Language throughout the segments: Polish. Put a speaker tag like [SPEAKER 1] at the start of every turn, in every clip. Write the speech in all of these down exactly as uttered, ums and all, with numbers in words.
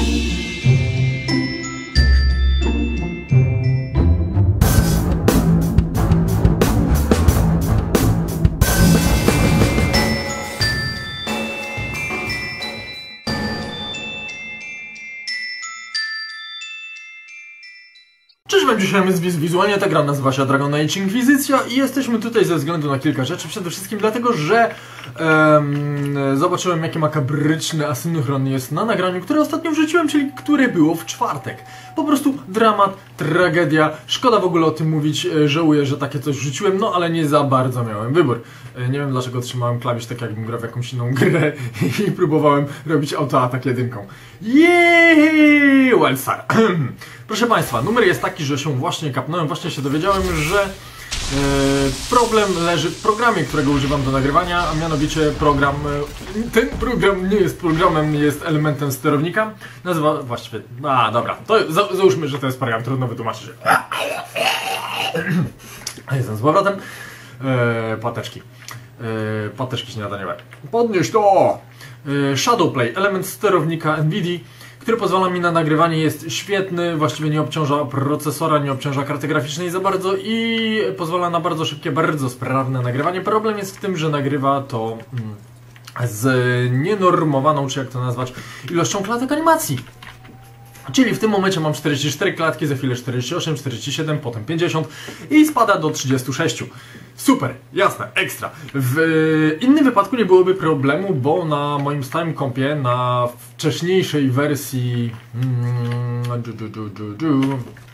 [SPEAKER 1] Cześć wam, dzisiaj jest wizualnie, ta gra nazywa się Dragon Age Inkwizycja i jesteśmy tutaj ze względu na kilka rzeczy. Przede wszystkim dlatego, że um, zobaczyłem, jaki makabryczny asynchron jest na nagraniu, które ostatnio wrzuciłem, czyli które było w czwartek. Po prostu dramat, tragedia, szkoda w ogóle o tym mówić, żałuję, że takie coś wrzuciłem, no ale nie za bardzo miałem wybór. Nie wiem, dlaczego trzymałem klawisz tak, jakbym grał w jakąś inną grę i próbowałem robić autoatak jedynką. Jeeeeee, Welsar. Proszę Państwa, numer jest taki, że się właśnie kapnąłem, właśnie się dowiedziałem, że e, problem leży w programie, którego używam do nagrywania, a mianowicie program, e, ten program nie jest programem, jest elementem sterownika, nazywa, właściwie, a dobra, to za, załóżmy, że to jest program, trudno wytłumaczyć. Jestem z powrotem, e, płateczki, e, płateczki śniadaniowe. Podnieś to! E, Shadowplay, element sterownika NVIDIA, który pozwala mi na nagrywanie, jest świetny, właściwie nie obciąża procesora, nie obciąża karty graficznej za bardzo i pozwala na bardzo szybkie, bardzo sprawne nagrywanie. Problem jest w tym, że nagrywa to z nienormowaną, czy jak to nazwać, ilością klatek animacji. Czyli w tym momencie mam czterdzieści cztery klatki, za chwilę czterdzieści osiem, czterdzieści siedem, potem pięćdziesiąt i spada do trzydziestu sześciu. Super, jasne, ekstra. W innym wypadku nie byłoby problemu, bo na moim stałym kompie, na wcześniejszej wersji mm, du, du, du, du, du,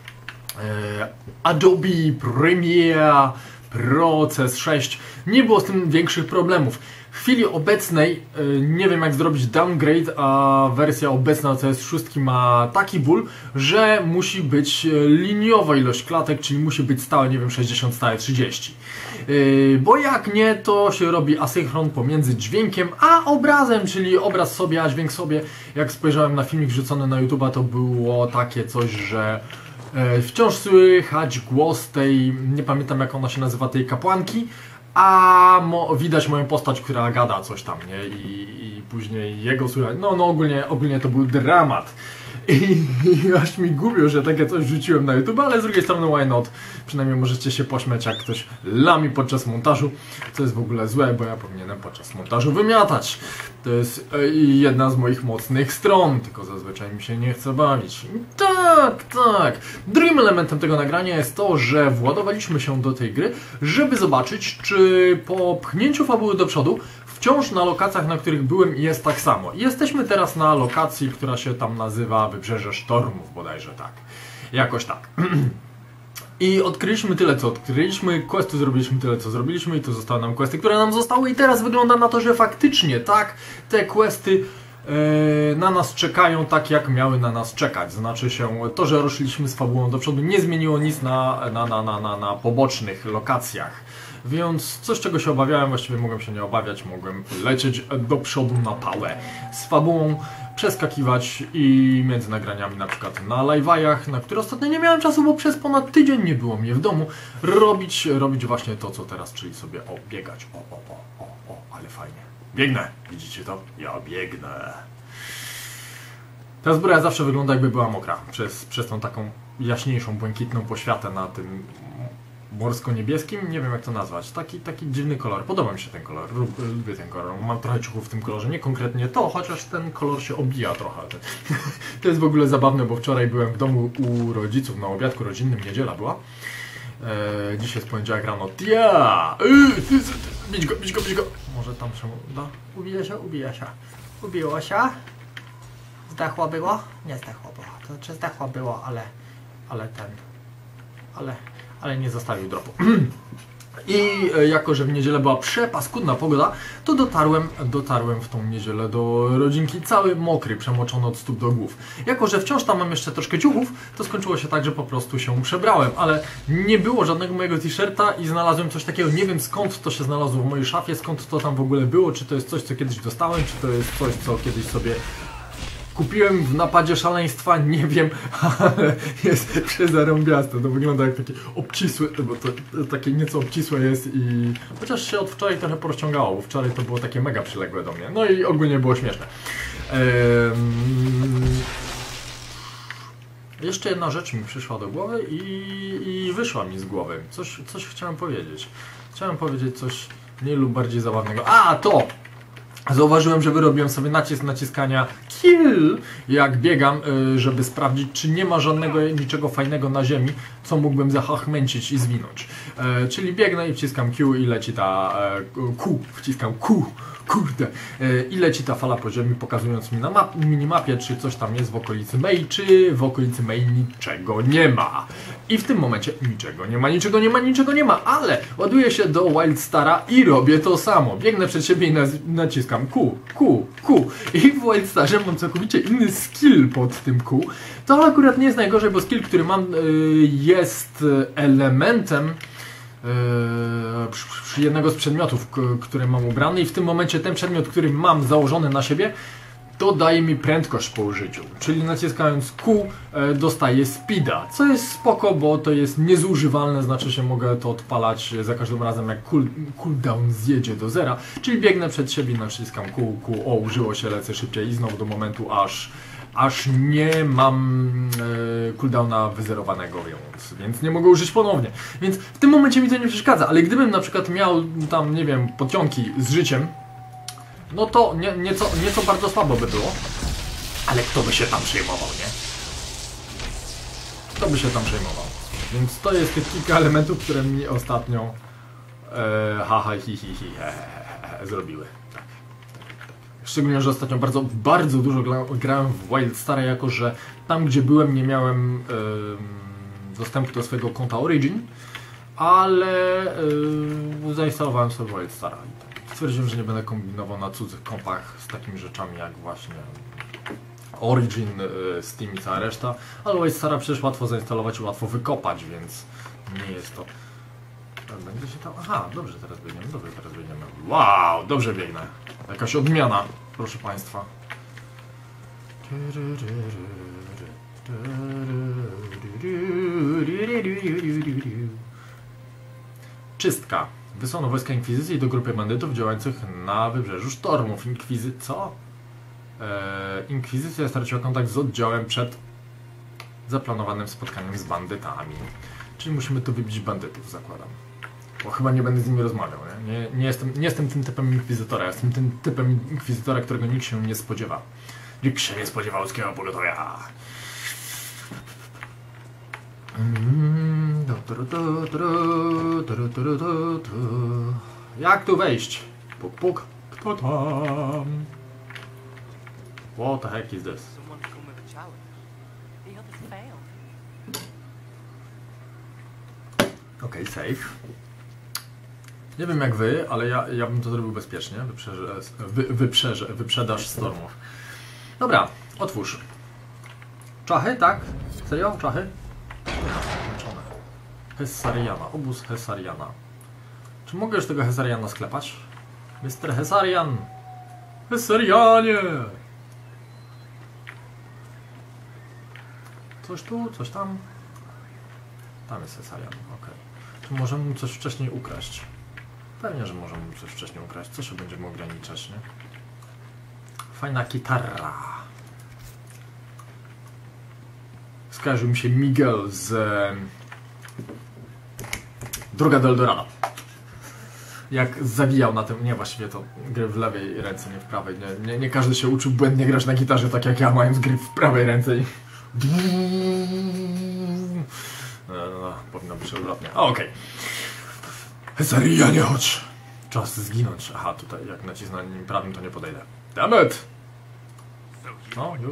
[SPEAKER 1] e, Adobe Premiere Pro C S sześć nie było z tym większych problemów. W chwili obecnej yy, nie wiem, jak zrobić downgrade, a wersja obecna C S sześć ma taki ból, że musi być liniowa ilość klatek, czyli musi być stałe, nie wiem, sześćdziesiąt, stałe trzydzieści. Yy, bo jak nie, to się robi asynchron pomiędzy dźwiękiem a obrazem, czyli obraz sobie, a dźwięk sobie. Jak spojrzałem na filmik wrzucony na YouTube'a, to było takie coś, że yy, wciąż słychać głos tej, nie pamiętam jak ona się nazywa, tej kapłanki, a mo widać moją postać, która gada coś tam, nie? I, i później jego słychać. No, no ogólnie, ogólnie to był dramat. I, i aż mi gubią, że takie coś rzuciłem na YouTube, ale z drugiej strony why not? Przynajmniej możecie się pośmiać, jak ktoś lami podczas montażu, co jest w ogóle złe, bo ja powinienem podczas montażu wymiatać. To jest jedna z moich mocnych stron, tylko zazwyczaj mi się nie chce bawić. Tak, tak. Drugim elementem tego nagrania jest to, że władowaliśmy się do tej gry, żeby zobaczyć, czy po pchnięciu fabuły do przodu wciąż na lokacjach, na których byłem, jest tak samo. Jesteśmy teraz na lokacji, która się tam nazywa Wybrzeże Sztormów, bodajże tak. Jakoś tak. I odkryliśmy tyle, co odkryliśmy, questy zrobiliśmy tyle, co zrobiliśmy i tu zostały nam questy, które nam zostały i teraz wygląda na to, że faktycznie, tak, te questy yy, na nas czekają tak, jak miały na nas czekać. Znaczy się, to, że ruszyliśmy z fabułą do przodu, nie zmieniło nic na, na, na, na, na, na pobocznych lokacjach. Więc coś, czego się obawiałem, właściwie mogłem się nie obawiać, mogłem lecieć do przodu na pałę z fabułą, przeskakiwać i między nagraniami na przykład na live'ach, na które ostatnio nie miałem czasu, bo przez ponad tydzień nie było mnie w domu, robić, robić właśnie to, co teraz, czyli sobie o, biegać, o, o, o, o, o, ale fajnie. Biegnę, widzicie to? Ja biegnę. Ta zbroja zawsze wygląda, jakby była mokra, przez, przez tą taką jaśniejszą, błękitną poświatę na tym morsko-niebieskim, nie wiem jak to nazwać, taki, taki dziwny kolor, podoba mi się ten kolor, lubię ten kolor, mam trochę ciuchów w tym kolorze, nie konkretnie to, chociaż ten kolor się obija trochę. To jest w ogóle zabawne, bo wczoraj byłem w domu u rodziców na obiadku rodzinnym, niedziela była, eee, dzisiaj jest poniedziałek rano, ja, eee, bić go, bić go, bić go, może tam się uda, ubija się, ubija się, ubiło się, zdechło było? Nie zdechło było, to znaczy zdechło było, ale, ale ten, ale... ale nie zostawił dropu. I jako, że w niedzielę była przepaskudna pogoda, to dotarłem, dotarłem w tą niedzielę do rodzinki cały mokry, przemoczony od stóp do głów. Jako, że wciąż tam mam jeszcze troszkę ciuchów, to skończyło się tak, że po prostu się przebrałem, ale nie było żadnego mojego t-shirta i znalazłem coś takiego, nie wiem skąd to się znalazło w mojej szafie, skąd to tam w ogóle było, czy to jest coś, co kiedyś dostałem, czy to jest coś, co kiedyś sobie kupiłem w napadzie szaleństwa, nie wiem, ale jest przezarąbiaste. To wygląda jak takie obcisłe, bo to, to takie nieco obcisłe jest i chociaż się od wczoraj trochę porozciągało, bo wczoraj to było takie mega przyległe do mnie. No i ogólnie było śmieszne. Ehm... Jeszcze jedna rzecz mi przyszła do głowy i, i wyszła mi z głowy. Coś, coś chciałem powiedzieć. Chciałem powiedzieć coś mniej lub bardziej zabawnego. A, to! Zauważyłem, że wyrobiłem sobie nacisk naciskania kill, jak biegam, żeby sprawdzić, czy nie ma żadnego, niczego fajnego na ziemi, co mógłbym zahachmęcić i zwinąć. E, czyli biegnę i wciskam Q i leci ta... E, Q, wciskam Q, kurde. E, I leci ta fala po ziemi, pokazując mi na map, minimapie, czy coś tam jest w okolicy May, czy w okolicy May niczego nie ma. I w tym momencie niczego nie ma, niczego nie ma, niczego nie ma, ale ładuję się do Wildstara i robię to samo. Biegnę przed siebie i naciskam Q, Q, Q. I w Wildstarze mam całkowicie inny skill pod tym Q. To akurat nie jest najgorzej, bo skill, który mam, yy, jest elementem yy, przy, przy jednego z przedmiotów, które mam ubrany, i w tym momencie ten przedmiot, który mam założony na siebie, to daje mi prędkość po użyciu, czyli naciskając Q e, dostaję speeda, co jest spoko, bo to jest niezużywalne, znaczy się mogę to odpalać za każdym razem, jak cool, cooldown zjedzie do zera, czyli biegnę przed siebie, naciskam Q, Q, o, użyło się, lecę szybciej i znowu do momentu, aż, aż nie mam e, cooldowna wyzerowanego, więc, więc nie mogę użyć ponownie, więc w tym momencie mi to nie przeszkadza, ale gdybym na przykład miał tam, nie wiem, potionki z życiem, no to nie, nieco, nieco bardzo słabo by było. Ale kto by się tam przejmował, nie? Kto by się tam przejmował? Więc to jest tych kilka elementów, które mi ostatnio e, haha hi hi hi he, he, he, zrobiły. Tak, tak, tak. Szczególnie, że ostatnio bardzo, bardzo dużo gra, grałem w Wildstara, jako że tam, gdzie byłem, nie miałem e, dostępu do swojego konta Origin, ale e, zainstalowałem sobie Wildstara. Stwierdziłem, że nie będę kombinował na cudzych kompach z takimi rzeczami jak właśnie Origin, Steam i cała reszta, ale Wildstara przecież łatwo zainstalować i łatwo wykopać, więc nie jest to... Będzie się tam... Aha, dobrze teraz biegniemy, dobrze teraz biegniemy. Wow, dobrze biegnę. Jakaś odmiana, proszę Państwa. Czystka. Wysłano wojska Inkwizycji do grupy bandytów działających na wybrzeżu Sztormów. Inkwizy... co? Eee, Inkwizycja straciła kontakt z oddziałem przed zaplanowanym spotkaniem z bandytami. Czyli musimy tu wybić bandytów, zakładam. Bo chyba nie będę z nimi rozmawiał, nie? Nie, nie, jestem, nie jestem tym typem Inkwizytora, jestem tym typem Inkwizytora, którego nikt się nie spodziewa. Nikt się nie spodziewał ludzkiego pogotowia. Jak tu wejść? Puk, puk. Kto tam? What the heck is this? Okej, okay, safe. Nie wiem jak wy, ale ja, ja bym to zrobił bezpiecznie. Wyprzeże, wy, wyprzeże, wyprzedaż stormów. Dobra, otwórz. Czachy, tak? Serio? Czachy? Znaczone. Hessariana, obóz Hessariana. Czy mogę już tego Hessariana sklepać? mister Hessarian! Hessarianie! Coś tu, coś tam? Tam jest Hessarian, ok. Czy możemy mu coś wcześniej ukraść? Pewnie, że możemy mu coś wcześniej ukraść. Co się będziemy ograniczać, nie? Fajna gitarra. Skojarzył mi się Miguel z e, Droga do Eldorado. Jak zabijał na tym, nie właściwie to gry w lewej ręce, nie w prawej. Nie, nie, nie każdy się uczył błędnie grać na gitarze, tak jak ja, mając gry w prawej ręce. I... No, no, powinno być odwrotnie. Okej. Okay. Hesaria, nie chodź! Czas zginąć. Aha, tutaj jak nacisnę nim prawym, to nie podejdę. Dammit! No, już.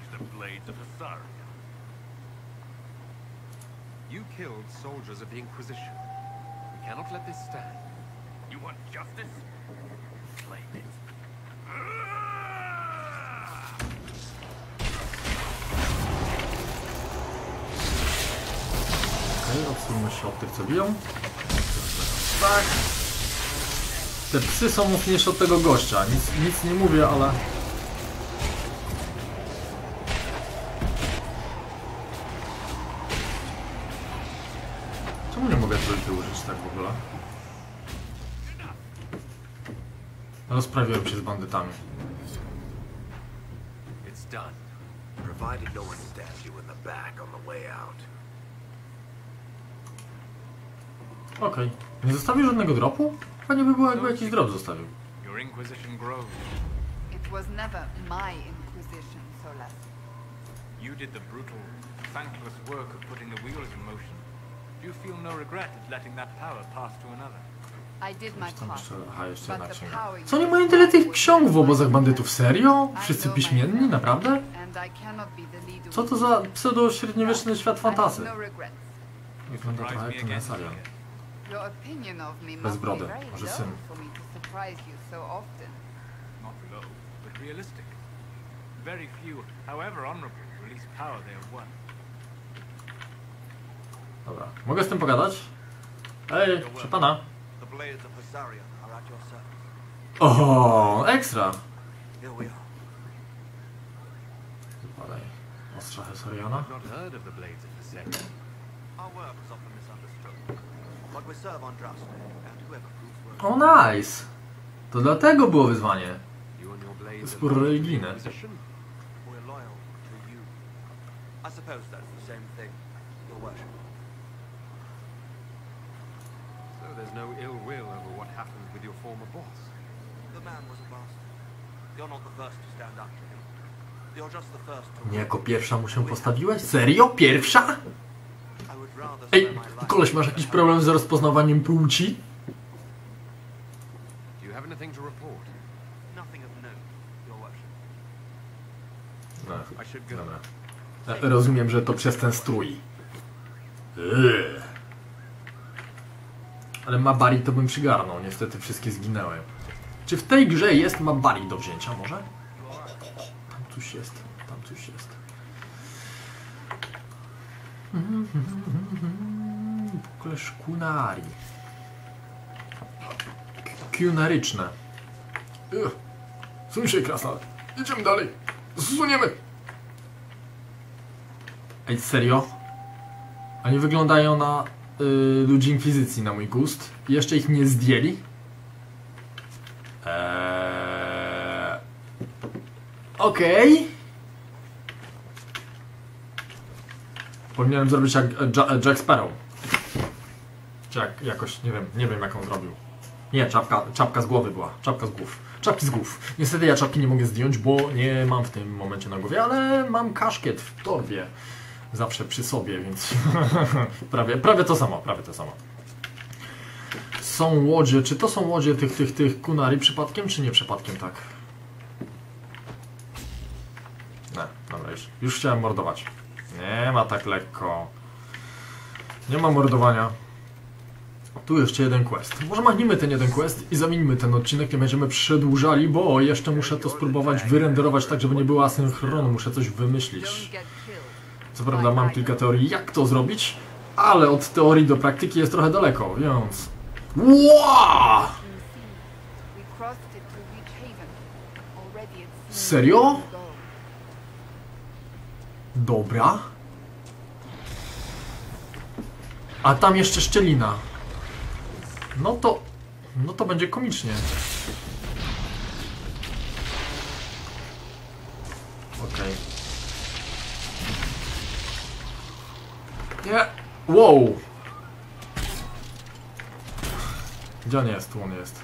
[SPEAKER 2] You killed soldiers of the Inquisition. We cannot let this stand. You want justice? Claim it.
[SPEAKER 1] Okej, okay, odsuńmy się od tych, co biją. Tak. Te psy są mocniejsze od tego gościa. Nic, nic nie mówię, ale... Czemu nie mogę trójki użyć tak w ogóle? Rozprawiłem się z bandytami.
[SPEAKER 2] It's done.
[SPEAKER 3] Provided no one stabs you in the back on the way out.
[SPEAKER 1] Okej. Nie zostawił żadnego dropu? Fajnie by było, jakby jakiś drop zostawił.
[SPEAKER 2] Your inquisition grows.
[SPEAKER 4] It was never my inquisition, Solas.
[SPEAKER 2] You did the brutal, thankless work of putting the wheels in motion. Do you feel no regret at letting that power pass to another?
[SPEAKER 4] I did my
[SPEAKER 1] Tam
[SPEAKER 4] part.
[SPEAKER 1] jeszcze, aha, jeszcze jedna
[SPEAKER 4] But the
[SPEAKER 1] księga.
[SPEAKER 4] power
[SPEAKER 1] Co,
[SPEAKER 4] you
[SPEAKER 1] nie mają tyle tych
[SPEAKER 4] was
[SPEAKER 1] ksiąg w obozach
[SPEAKER 4] was
[SPEAKER 1] bandytów? Serio?
[SPEAKER 4] I
[SPEAKER 1] Wszyscy
[SPEAKER 4] know
[SPEAKER 1] piśmienni?
[SPEAKER 4] myself,
[SPEAKER 1] Naprawdę?
[SPEAKER 4] and I cannot be the leader
[SPEAKER 1] Co to
[SPEAKER 4] with
[SPEAKER 1] za
[SPEAKER 4] you.
[SPEAKER 1] pseudo-średniowieczny świat
[SPEAKER 4] I have
[SPEAKER 1] fantasy?
[SPEAKER 4] no regrets.
[SPEAKER 1] Wygląda trochę
[SPEAKER 2] Surprise
[SPEAKER 1] jak
[SPEAKER 2] me
[SPEAKER 1] ten
[SPEAKER 2] again.
[SPEAKER 1] Asarion.
[SPEAKER 4] Your opinion of me
[SPEAKER 1] Bez
[SPEAKER 4] must be
[SPEAKER 1] brody,
[SPEAKER 4] very
[SPEAKER 1] może
[SPEAKER 4] low
[SPEAKER 1] syn.
[SPEAKER 4] for me to surprise you so often.
[SPEAKER 2] Not low, but realistic. Very few, however honorable, release power they have won.
[SPEAKER 1] Dobra, mogę z tym pogadać? Ej, proszę pana.
[SPEAKER 3] The blades of Husarion are at your service.
[SPEAKER 1] O, ekstra!
[SPEAKER 3] Here we are.
[SPEAKER 1] Wypadaj. Ostrza Hesariona.
[SPEAKER 2] Not heard of the blades of Hussein.
[SPEAKER 3] Our work is often misunderstood. But we serve on Drasne, and whoever proves worthy.
[SPEAKER 1] O, nice! To dlatego było wyzwanie.
[SPEAKER 2] You and your blades
[SPEAKER 1] Spór
[SPEAKER 2] are loyal to the
[SPEAKER 1] religijny.
[SPEAKER 2] Inquisition.
[SPEAKER 3] We're loyal to you. I suppose that's the same thing, your worship.
[SPEAKER 2] So there's no ill will over what happened with your former boss.
[SPEAKER 3] The man was a bastard. You're not the first to stand up to him. You're just the first to...
[SPEAKER 1] Nie jako pierwsza mu się postawiłeś? Serio? Pierwsza?
[SPEAKER 3] I would rather
[SPEAKER 1] Ej,
[SPEAKER 3] spare my life
[SPEAKER 1] koleś, masz jakiś problem z rozpoznawaniem płci?
[SPEAKER 2] Do you have anything to report?
[SPEAKER 3] Nothing of note, your worship.
[SPEAKER 1] No,
[SPEAKER 2] I should go.
[SPEAKER 1] dobra. E, Rozumiem, że to przez ten strój. Eee. Ale Mabari to bym przygarnął, niestety wszystkie zginęły. Czy w tej grze jest Mabari do wzięcia może? Tam coś jest, tam coś jest. W ogóle szkunari. Kunaryczne. Suń się, krasnal. Idziemy dalej. Zsuniemy. Ej, serio? Oni wyglądają na y, ludzi Inkwizycji na mój gust. I jeszcze ich nie zdjęli. Eee... Okej. Okay. Powinienem zrobić jak Jack, Jack Sparrow. Czy jak, jakoś, nie wiem, nie wiem jak on zrobił. Nie, czapka, czapka z głowy była. Czapka z głów. Czapki z głów. Niestety ja czapki nie mogę zdjąć, bo nie mam w tym momencie na głowie, ale mam kaszkiet w torbie. Zawsze przy sobie, więc prawie, prawie to samo, prawie to samo. Są łodzie, czy to są łodzie tych, tych, tych kunari przypadkiem, czy nie przypadkiem, tak? Nie, dobra, już, już chciałem mordować. Nie ma tak lekko. Nie ma mordowania. Tu jeszcze jeden quest. Może machnijmy ten jeden quest i zamienimy ten odcinek, nie będziemy przedłużali, bo jeszcze muszę to spróbować wyrenderować tak, żeby nie było asynchronu, muszę coś wymyślić.
[SPEAKER 4] Don't get killed.
[SPEAKER 1] Co prawda mam kilka teorii, jak to zrobić, ale od teorii do praktyki jest trochę daleko, więc... Wow!
[SPEAKER 4] We crossed it to reach Haven. Already it seems
[SPEAKER 1] Serio?
[SPEAKER 4] long ago.
[SPEAKER 1] Dobra. A tam jeszcze szczelina. No to... No to będzie komicznie. Okej. Nie. Wow. Gdzie on jest? Tu on jest.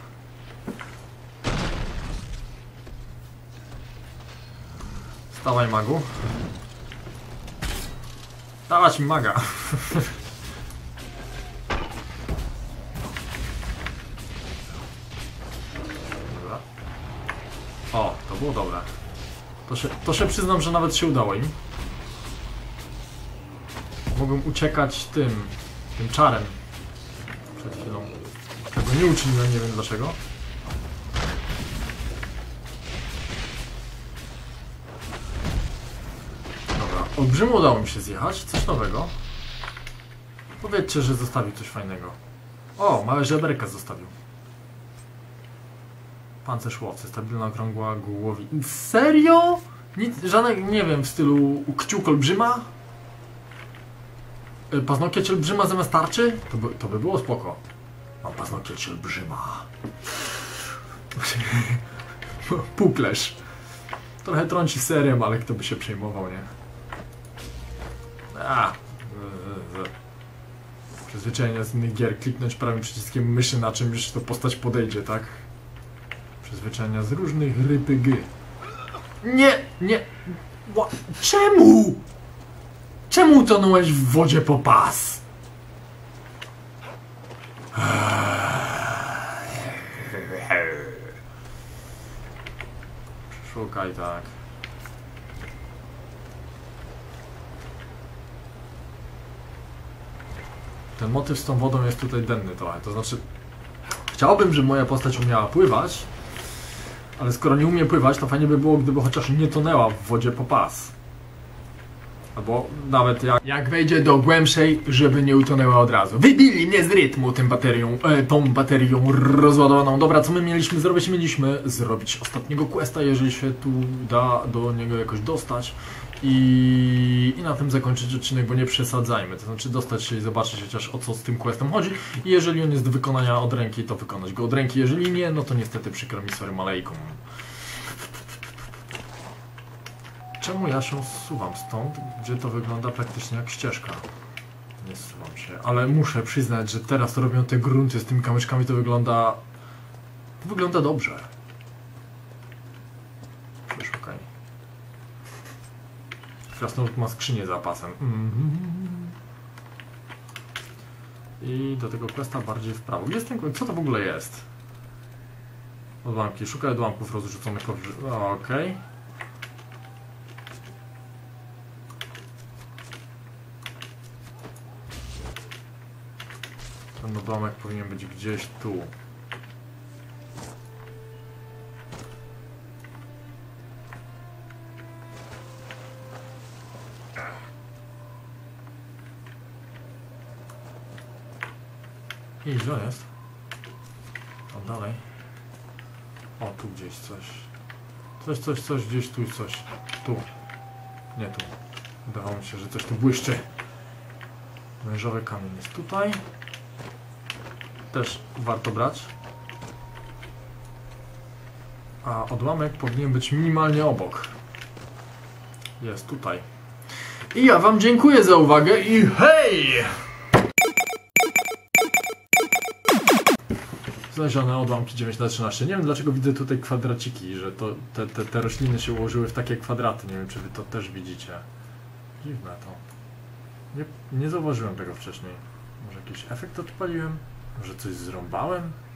[SPEAKER 1] Stawaj, magu. Dawać mi maga. Dobra. O, to było dobre. To się, to się przyznam, że nawet się udało im. Mogłem uciekać tym, tym czarem. Przed chwilą. Tego nie uczyniłem, nie wiem dlaczego. Dobra, olbrzymu udało mi się zjechać. Coś nowego. Powiedzcie, że zostawił coś fajnego. O, małe żeberka zostawił. Pancerz łowcy, stabilna okrągła głowi. Serio? Nic, żadnych, nie wiem, w stylu kciuk olbrzyma? Paznokieć olbrzyma zamiast tarczy? To by, to by było spoko. Mam paznokieć olbrzyma. Puklesz. Trochę trąci serem, ale kto by się przejmował, nie? A. Przyzwyczajenia z innych gier. Kliknąć prawym przyciskiem myszy na czymś, to postać podejdzie, tak? Przyzwyczajenia z różnych R P G. Nie, nie. Ła- Czemu? Czemu utonąłeś w wodzie po pas? Szukaj tak. Ten motyw z tą wodą jest tutaj denny trochę, to znaczy chciałbym, żeby moja postać umiała pływać, ale skoro nie umie pływać, to fajnie by było, gdyby chociaż nie tonęła w wodzie po pas. Albo nawet jak, jak wejdzie do głębszej, żeby nie utonęła od razu. Wybili mnie z rytmu tym baterią, e, tą baterią rozładowaną. Dobra, co my mieliśmy zrobić? Mieliśmy zrobić ostatniego questa, jeżeli się tu da do niego jakoś dostać. I, I na tym zakończyć odcinek, bo nie przesadzajmy. To znaczy dostać się i zobaczyć chociaż o co z tym questem chodzi. I jeżeli on jest do wykonania od ręki, to wykonać go od ręki. Jeżeli nie, no to niestety przykro mi, sorry malejką. Czemu ja się zsuwam stąd, gdzie to wygląda praktycznie jak ścieżka? Nie zsuwam się, ale muszę przyznać, że teraz to robią te grunty z tymi kamyczkami, to wygląda... To wygląda dobrze. Przeszukaj. Krasnolud ma skrzynię za pasem. Mm-hmm. I do tego questa bardziej w prawo. Jest ten... Co to w ogóle jest? Odłamki. Szukaj odłamków rozrzuconych powyżej. Okej. Okay. Ten odłamek powinien być gdzieś tu. I gdzie jest? O, dalej. O, tu gdzieś coś. Coś, coś, coś, gdzieś tu i coś. Tu. Nie tu. Wydawało mi się, że coś tu błyszczy. Wężowy kamień jest tutaj. Też warto brać. A odłamek powinien być minimalnie obok. Jest tutaj. I ja wam dziękuję za uwagę i hej! Znalezione odłamki dziewięć na trzynaście. Nie wiem dlaczego widzę tutaj kwadraciki, że to, te, te, te rośliny się ułożyły w takie kwadraty. Nie wiem czy wy to też widzicie. Dziwne to. Nie, nie zauważyłem tego wcześniej. Może jakiś efekt odpaliłem? Może coś zrąbałem?